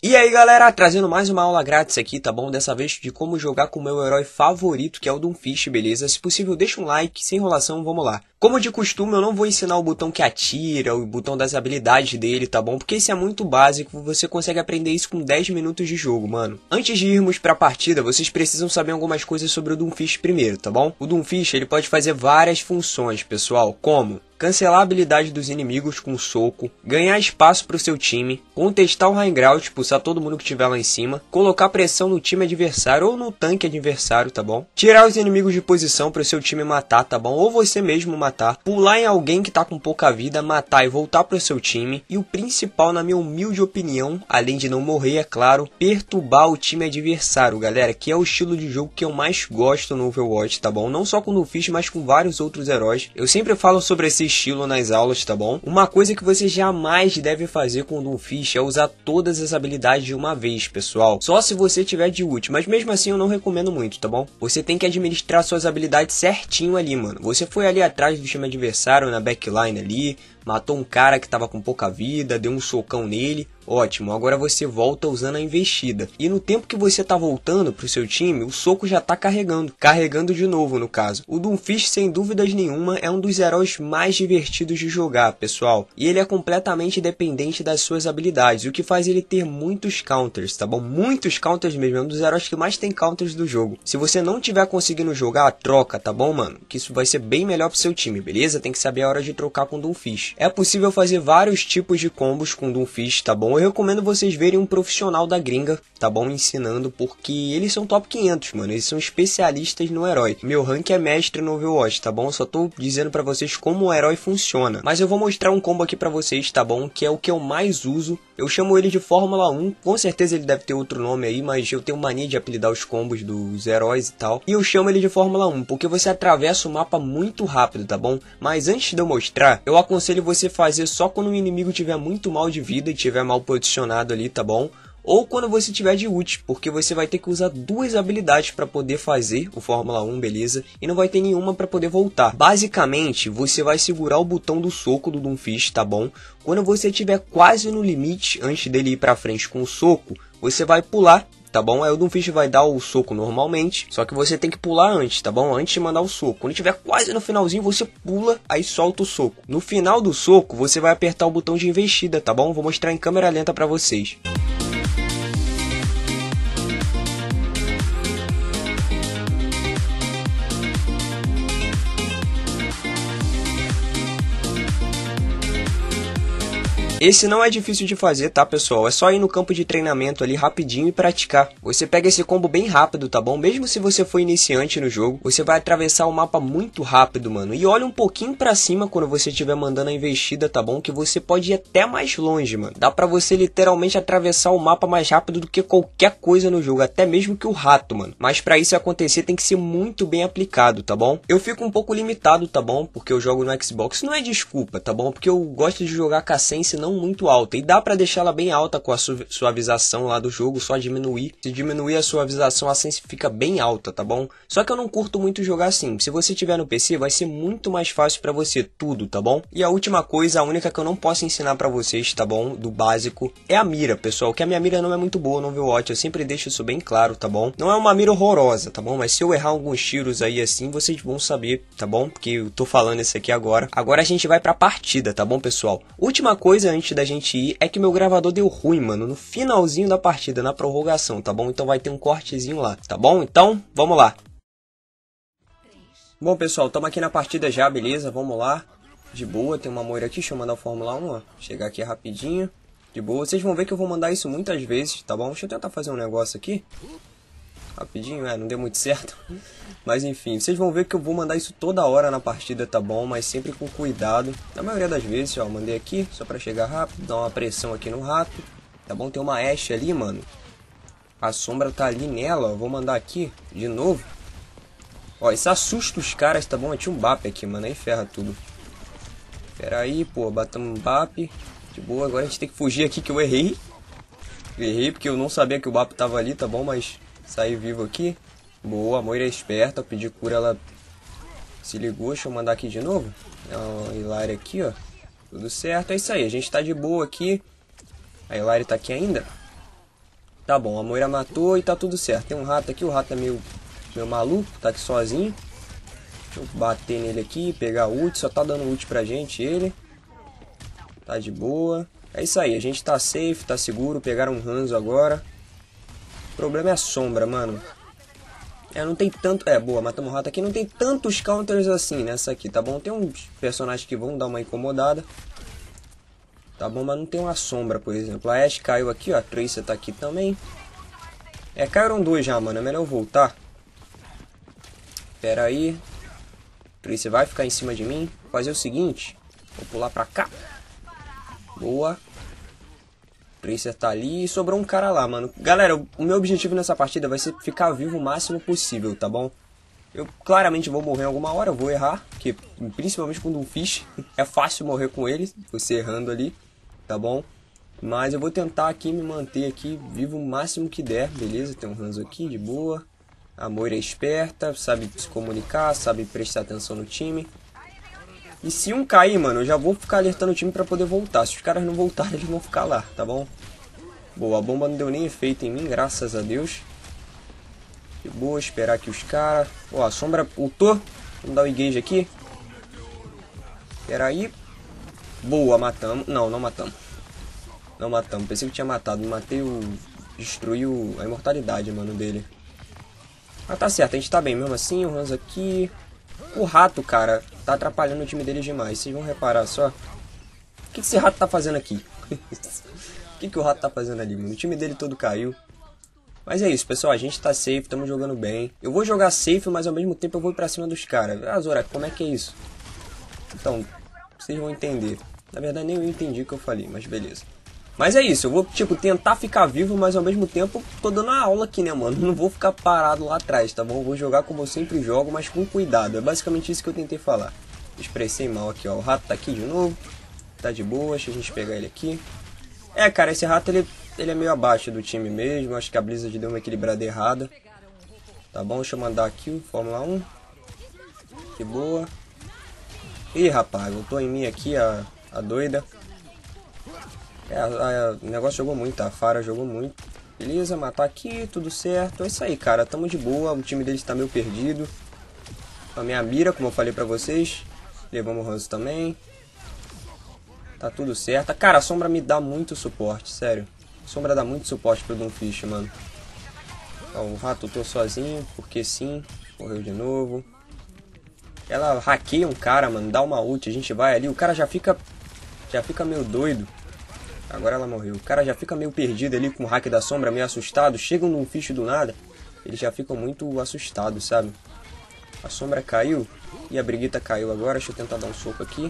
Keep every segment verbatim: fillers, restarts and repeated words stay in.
E aí galera, trazendo mais uma aula grátis aqui, tá bom? Dessa vez de como jogar com o meu herói favorito, que é o Doomfist, beleza? Se possível deixa um like, sem enrolação, vamos lá. Como de costume, eu não vou ensinar o botão que atira, o botão das habilidades dele, tá bom? Porque isso é muito básico, você consegue aprender isso com dez minutos de jogo, mano. Antes de irmos pra partida, vocês precisam saber algumas coisas sobre o Doomfist primeiro, tá bom? O Doomfist, ele pode fazer várias funções, pessoal, como cancelar a habilidade dos inimigos com soco, ganhar espaço para o seu time, contestar o high ground, expulsar todo mundo que estiver lá em cima, colocar pressão no time adversário ou no tanque adversário, tá bom? Tirar os inimigos de posição para o seu time matar, tá bom? Ou você mesmo matar, pular em alguém que tá com pouca vida, matar e voltar para o seu time. E o principal, na minha humilde opinião, além de não morrer, é claro, perturbar o time adversário, galera, que é o estilo de jogo que eu mais gosto no Overwatch, tá bom? Não só com o Doomfist, mas com vários outros heróis. Eu sempre falo sobre esse estilo nas aulas, tá bom? Uma coisa que você jamais deve fazer com o Doomfist é usar todas as habilidades de uma vez, pessoal. Só se você tiver de ult, mas mesmo assim eu não recomendo muito, tá bom? Você tem que administrar suas habilidades certinho ali, mano. Você foi ali atrás do time adversário, na backline ali, matou um cara que tava com pouca vida, deu um socão nele. Ótimo, agora você volta usando a investida. E no tempo que você tá voltando pro seu time, o soco já tá carregando. Carregando de novo, no caso. O Doomfist, sem dúvidas nenhuma, é um dos heróis mais divertidos de jogar, pessoal. E ele é completamente dependente das suas habilidades, o que faz ele ter muitos counters, tá bom? Muitos counters mesmo, é um dos heróis que mais tem counters do jogo. Se você não tiver conseguindo jogar, troca, tá bom, mano? Que isso vai ser bem melhor pro seu time, beleza? Tem que saber a hora de trocar com o Doomfist. É possível fazer vários tipos de combos com o Doomfist, tá bom? Eu recomendo vocês verem um profissional da gringa, tá bom? Ensinando, porque eles são top quinhentos, mano. Eles são especialistas no herói. Meu rank é mestre no Overwatch, tá bom? Eu só tô dizendo pra vocês como o herói funciona. Mas eu vou mostrar um combo aqui pra vocês, tá bom? Que é o que eu mais uso. Eu chamo ele de Fórmula um. Com certeza ele deve ter outro nome aí, mas eu tenho mania de apelidar os combos dos heróis e tal. E eu chamo ele de Fórmula um, porque você atravessa o mapa muito rápido, tá bom? Mas antes de eu mostrar, eu aconselho você fazer só quando o inimigo tiver muito mal de vida e tiver mal posicionado ali, tá bom? Ou quando você tiver de ult, porque você vai ter que usar duas habilidades para poder fazer o Fórmula um, beleza? E não vai ter nenhuma para poder voltar. Basicamente, você vai segurar o botão do soco do Doomfist, tá bom? Quando você estiver quase no limite, antes dele ir para frente com o soco, você vai pular, tá bom? Aí o Doomfist vai dar o soco normalmente, só que você tem que pular antes, tá bom? Antes de mandar o soco. Quando estiver quase no finalzinho, você pula, aí solta o soco. No final do soco, você vai apertar o botão de investida, tá bom? Vou mostrar em câmera lenta para vocês. Esse não é difícil de fazer, tá, pessoal? É só ir no campo de treinamento ali rapidinho e praticar. Você pega esse combo bem rápido, tá bom? Mesmo se você for iniciante no jogo, você vai atravessar o mapa muito rápido, mano. E olha um pouquinho pra cima quando você estiver mandando a investida, tá bom? Que você pode ir até mais longe, mano. Dá pra você literalmente atravessar o mapa mais rápido do que qualquer coisa no jogo, até mesmo que o rato, mano. Mas pra isso acontecer tem que ser muito bem aplicado, tá bom? Eu fico um pouco limitado, tá bom? Porque eu jogo no Xbox. Não é desculpa, tá bom? Porque eu gosto de jogar com a sense não muito alta, e dá pra deixar ela bem alta com a su suavização lá do jogo, só diminuir. Se diminuir a suavização, a sense fica bem alta, tá bom? Só que eu não curto muito jogar assim. Se você tiver no P C, vai ser muito mais fácil pra você tudo, tá bom? E a última coisa, a única que eu não posso ensinar pra vocês, tá bom? Do básico, é a mira, pessoal, que a minha mira não é muito boa no Overwatch, eu sempre deixo isso bem claro, tá bom? Não é uma mira horrorosa, tá bom? Mas se eu errar alguns tiros aí assim, vocês vão saber, tá bom? Porque eu tô falando isso aqui agora. Agora a gente vai pra partida, tá bom, pessoal? Última coisa antes da gente ir é que meu gravador deu ruim, mano, no finalzinho da partida, na prorrogação, tá bom? Então vai ter um cortezinho lá, tá bom? Então, vamos lá. Bom, pessoal, estamos aqui na partida já, beleza? Vamos lá. De boa, tem uma Moira aqui, deixa eu mandar o Fórmula um, ó. Chegar aqui rapidinho. De boa, vocês vão ver que eu vou mandar isso muitas vezes, tá bom? Deixa eu tentar fazer um negócio aqui. Rapidinho, é, não deu muito certo. Mas enfim, vocês vão ver que eu vou mandar isso toda hora na partida, tá bom? Mas sempre com cuidado. Na maioria das vezes, ó, mandei aqui, só pra chegar rápido, dar uma pressão aqui no rato. Tá bom? Tem uma Ashe ali, mano. A sombra tá ali nela, ó. Vou mandar aqui, de novo. Ó, isso assusta os caras, tá bom? Eu tinha um B A P aqui, mano, aí ferra tudo. Pera aí, pô, batamos um B A P. De boa, agora a gente tem que fugir aqui que eu errei. Errei porque eu não sabia que o B A P tava ali, tá bom? Mas saí vivo aqui. Boa, a Moira é esperta, eu pedi cura, ela se ligou. Deixa eu mandar aqui de novo. A Hilária aqui, ó. Tudo certo, é isso aí, a gente tá de boa aqui. A Hilária tá aqui ainda. Tá bom, a Moira matou e tá tudo certo. Tem um rato aqui, o rato é meio, meio maluco, tá aqui sozinho. Deixa eu bater nele aqui, pegar ult, só tá dando ult pra gente ele. Tá de boa. É isso aí, a gente tá safe, tá seguro, pegaram um Hanzo agora. O problema é a sombra, mano. É, não tem tanto... É, boa, matamos o rato aqui. Não tem tantos counters assim nessa aqui, tá bom? Tem uns personagens que vão dar uma incomodada. Tá bom, mas não tem uma sombra, por exemplo. A Ashe caiu aqui, ó. A Tracer tá aqui também. É, caíram dois já, mano. É melhor eu voltar. Pera aí. Tracer vai ficar em cima de mim. Vou fazer o seguinte. Vou pular pra cá. Boa. Tracer tá ali e sobrou um cara lá, mano. Galera, o meu objetivo nessa partida vai ser ficar vivo o máximo possível, tá bom? Eu claramente vou morrer alguma hora, eu vou errar, porque principalmente quando um fish é fácil morrer com ele, você errando ali, tá bom? Mas eu vou tentar aqui me manter aqui vivo o máximo que der, beleza? Tem um Hanzo aqui, de boa. A Moira é esperta, sabe se comunicar, sabe prestar atenção no time. E se um cair, mano, eu já vou ficar alertando o time pra poder voltar. Se os caras não voltarem, eles vão ficar lá, tá bom? Boa, a bomba não deu nem efeito em mim, graças a Deus. De boa, esperar aqui os caras. Ó, a sombra ultou. Vamos dar o engage aqui. Pera aí. Boa, matamos. Não, não matamos. Não matamos, pensei que tinha matado. Matei o... Destruiu a imortalidade, mano, dele. Ah, tá certo, a gente tá bem mesmo assim. O Hanzo aqui... O rato, cara, tá atrapalhando o time deles demais. Vocês vão reparar só. O que esse rato tá fazendo aqui? O que, que o rato tá fazendo ali, mano? O time dele todo caiu. Mas é isso, pessoal. A gente tá safe, estamos jogando bem. Eu vou jogar safe, mas ao mesmo tempo eu vou ir pra cima dos caras. Ah, Zora, como é que é isso? Então, vocês vão entender. Na verdade, nem eu entendi o que eu falei, mas beleza. Mas é isso, eu vou, tipo, tentar ficar vivo, mas ao mesmo tempo tô dando uma aula aqui, né, mano? Não vou ficar parado lá atrás, tá bom? Eu vou jogar como eu sempre jogo, mas com cuidado. É basicamente isso que eu tentei falar. Expressei mal aqui, ó. O rato tá aqui de novo. Tá de boa, deixa a gente pegar ele aqui. É, cara, esse rato, ele, ele é meio abaixo do time mesmo. Acho que a Blizzard deu uma equilibrada errada. Tá bom? Deixa eu mandar aqui o Fórmula um. Que boa. Ih, rapaz, voltou em mim aqui a, a doida. É, a, a, o negócio jogou muito, a Pharah jogou muito. Beleza, matar aqui, tudo certo. É isso aí, cara, tamo de boa. O time deles tá meio perdido. A minha mira, como eu falei pra vocês. Levamos o Hanzo também. Tá tudo certo. Cara, a Sombra me dá muito suporte, sério. A Sombra dá muito suporte pro Doomfist, mano. Ó, o rato tô sozinho, porque sim. Morreu de novo. Ela hackeia um cara, mano, dá uma ult, a gente vai ali. O cara já fica, já fica meio doido. Agora ela morreu. O cara já fica meio perdido ali com o hack da sombra, meio assustado. Chegam num fish do nada, eles já ficam muito assustados, sabe? A sombra caiu e a Brigitte caiu agora. Deixa eu tentar dar um soco aqui.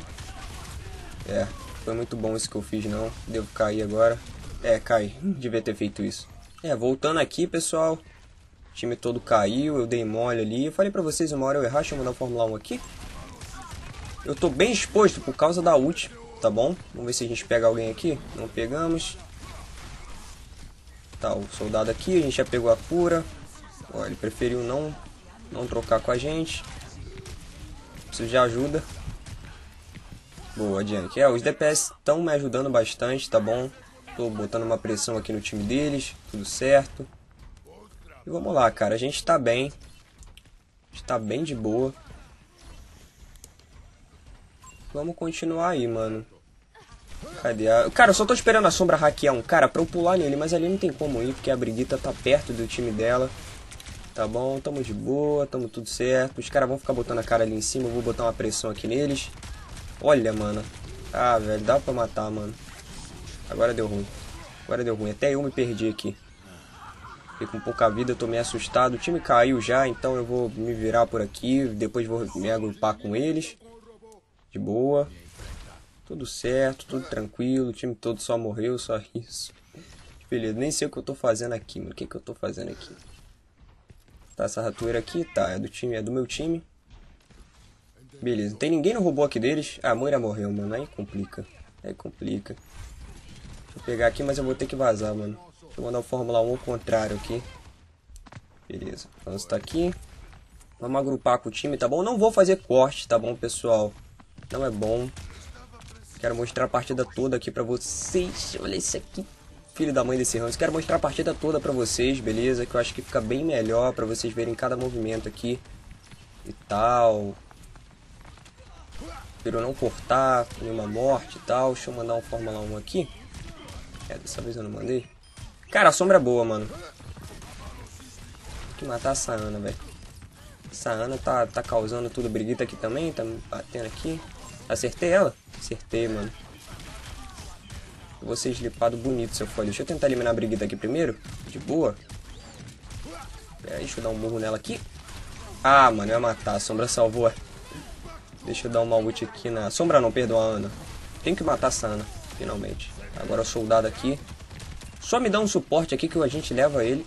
É, foi muito bom isso que eu fiz, não. Devo cair agora. É, cai. Devia ter feito isso. É, voltando aqui, pessoal. O time todo caiu, eu dei mole ali. Eu falei pra vocês uma hora eu errar. Deixa eu mandar o Fórmula um aqui. Eu tô bem exposto por causa da ult. Tá bom? Vamos ver se a gente pega alguém aqui. Não pegamos. Tá, o soldado aqui. A gente já pegou a cura. Ó, ele preferiu não, não trocar com a gente. Preciso de ajuda. Boa, adiante. É, os D P S estão me ajudando bastante, tá bom? Tô botando uma pressão aqui no time deles. Tudo certo. E vamos lá, cara. A gente tá bem. A gente tá bem de boa. Vamos continuar aí, mano. Cadê a... Cara, eu só tô esperando a sombra hackear um cara pra eu pular nele, mas ali não tem como ir, porque a Brigitte tá perto do time dela. Tá bom, tamo de boa, tamo tudo certo. Os caras vão ficar botando a cara ali em cima, eu vou botar uma pressão aqui neles. Olha, mano. Ah, velho, dá pra matar, mano. Agora deu ruim. Agora deu ruim, até eu me perdi aqui. Fiquei com pouca vida, eu tô meio assustado. O time caiu já, então eu vou me virar por aqui. Depois vou me agrupar com eles. De boa. Tudo certo, tudo tranquilo. O time todo só morreu, só isso. Beleza, nem sei o que eu tô fazendo aqui, mano. O que que eu tô fazendo aqui? Tá, essa ratoeira aqui, tá, é do time, é do meu time. Beleza, não tem ninguém no robô aqui deles. Ah, a Moira morreu, mano. Aí complica. Aí complica. Deixa eu pegar aqui, mas eu vou ter que vazar, mano. Deixa eu mandar o Fórmula um ao contrário aqui. Beleza, vamos tá aqui. Vamos agrupar com o time, tá bom? Não vou fazer corte, tá bom, pessoal? Não é bom. Quero mostrar a partida toda aqui pra vocês. Olha isso aqui. filho da mãe desse Hanzo. Quero mostrar a partida toda pra vocês, beleza? Que eu acho que fica bem melhor pra vocês verem cada movimento aqui e tal. Espero não cortar nenhuma morte e tal. Deixa eu mandar um Fórmula um aqui. É, dessa vez eu não mandei. Cara, a sombra é boa, mano. Tem que matar essa Ana, velho. Essa Ana tá, tá causando tudo. Brigitte aqui também, tá me batendo aqui. Acertei ela? Acertei, mano. Eu vou ser slipado bonito se eu for. Deixa eu tentar eliminar a Brigitte aqui primeiro. De boa. Pera aí, deixa eu dar um murro nela aqui. Ah, mano, eu ia matar. A sombra salvou. Deixa eu dar uma ult aqui na... Sombra não, perdão, a Ana. Tenho que matar essa Ana, finalmente. Agora o soldado aqui. Só me dá um suporte aqui que a gente leva ele.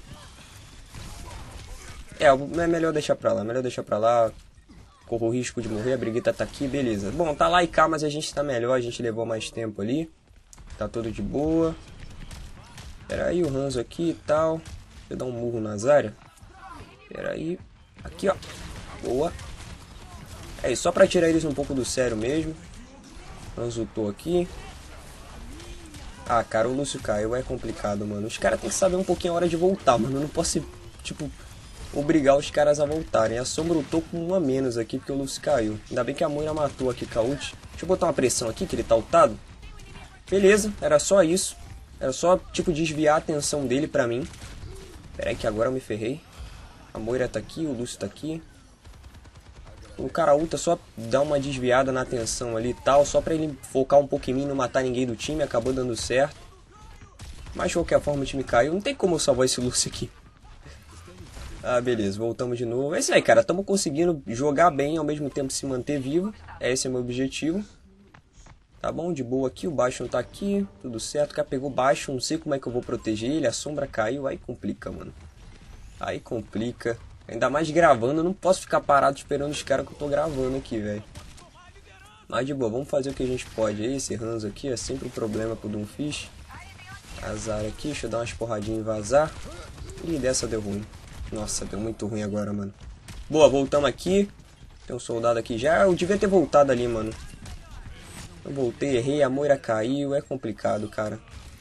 É, é melhor deixar pra lá. Melhor deixar pra lá. Corro o risco de morrer. A Brigitte tá aqui, beleza. Bom, tá lá e cá, mas a gente tá melhor. A gente levou mais tempo ali. Tá tudo de boa. Pera aí, o Hanzo aqui e tal. Deixa eu dar um murro na Zarya. Pera aí. Aqui, ó. Boa. É isso, só pra tirar eles um pouco do sério mesmo. Hanzo ultou aqui. Ah, cara, o Lúcio caiu. É complicado, mano. Os caras tem que saber um pouquinho a hora de voltar, mano. Eu não posso, tipo, obrigar os caras a voltarem. A sombra ultou com um a menos aqui, porque o Lúcio caiu. Ainda bem que a Moira matou aqui com a ult. Deixa eu botar uma pressão aqui, que ele tá ultado. Beleza, era só isso. Era só, tipo, desviar a atenção dele pra mim. Pera aí que agora eu me ferrei. A Moira tá aqui, o Lúcio tá aqui. O cara ulta só dá uma desviada na atenção ali e tal. Só pra ele focar um pouco em mim e não matar ninguém do time. Acabou dando certo. Mas de qualquer forma o time caiu. Não tem como eu salvar esse Lúcio aqui. Ah, beleza. Voltamos de novo. É isso aí, cara. Estamos conseguindo jogar bem ao mesmo tempo se manter vivo. Esse é o meu objetivo. Tá bom, de boa aqui, o Bastion tá aqui, tudo certo, o cara pegou o Bastion, não sei como é que eu vou proteger ele, a sombra caiu, aí complica, mano. Aí complica, ainda mais gravando, eu não posso ficar parado esperando os caras que eu tô gravando aqui, velho. Mas de boa, vamos fazer o que a gente pode aí, esse Hanzo aqui é sempre um problema pro Doomfist. Azar aqui, deixa eu dar umas porradinhas e vazar. Ih, dessa deu ruim. Nossa, deu muito ruim agora, mano. Boa, voltamos aqui, tem um soldado aqui já, eu devia ter voltado ali, mano. Eu voltei, errei, a Moira caiu, é complicado, cara.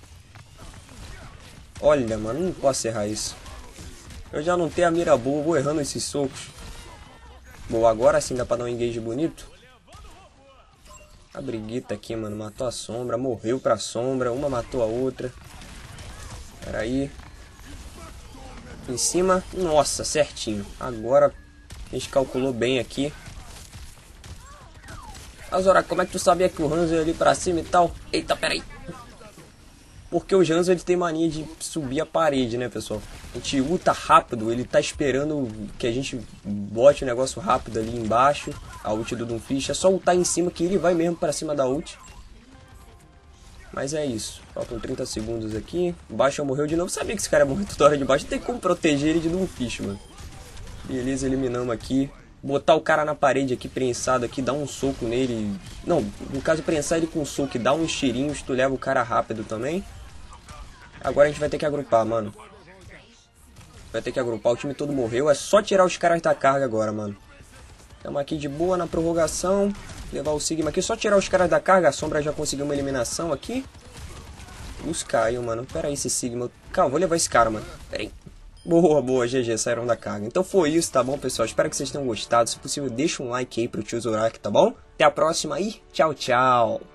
Olha, mano, não posso errar isso. Eu já não tenho a mira boa, vou errando esses socos. Bom, agora sim dá pra dar um engage bonito. A Brigitte aqui, mano, matou a sombra, morreu pra sombra, uma matou a outra. Pera aí. Em cima, nossa, certinho. Agora a gente calculou bem aqui. Azora, como é que tu sabia que o Hanzo ia ali pra cima e tal? Eita, peraí. Porque o Hanzo ele tem mania de subir a parede, né, pessoal? A gente ulta rápido, ele tá esperando que a gente bote o negócio rápido ali embaixo. A ult do Doomfist. É só ultar em cima que ele vai mesmo pra cima da ult. Mas é isso. Faltam trinta segundos aqui. O Bastion morreu de novo. Sabia que esse cara ia morrer toda hora de baixo. Não tem como proteger ele de Doomfist, mano. Beleza, eliminamos aqui. Botar o cara na parede aqui, prensado aqui, dar um soco nele. Não, no caso, prensar ele com um soco e dar uns tirinhos, tu leva o cara rápido também. Agora a gente vai ter que agrupar, mano. Vai ter que agrupar, o time todo morreu. É só tirar os caras da carga agora, mano. Estamos aqui de boa na prorrogação. Levar o Sigma aqui, só tirar os caras da carga. A sombra já conseguiu uma eliminação aqui. Os caiu, mano. Pera aí, esse Sigma. Calma, vou levar esse cara, mano. Pera aí. Boa, boa, G G, saíram da carga. Então foi isso, tá bom, pessoal? Espero que vocês tenham gostado. Se possível, deixa um like aí pro tio Zorak, tá bom? Até a próxima e tchau, tchau.